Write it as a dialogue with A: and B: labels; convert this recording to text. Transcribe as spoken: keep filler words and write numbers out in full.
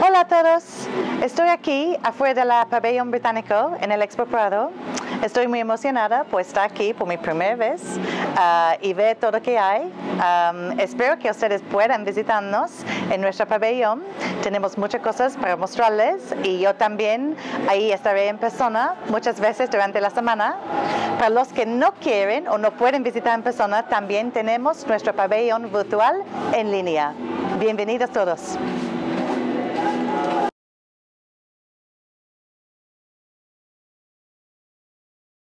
A: Hola a todos, estoy aquí afuera del pabellón británico en el Expo Prado. Estoy muy emocionada por estar aquí por mi primera vez uh, y ver todo lo que hay. Um, espero que ustedes puedan visitarnos en nuestro pabellón. Tenemos muchas cosas para mostrarles y yo también ahí estaré en persona muchas veces durante la semana. Para los que no quieren o no pueden visitar en persona, también tenemos nuestro pabellón virtual en línea. Bienvenidos todos.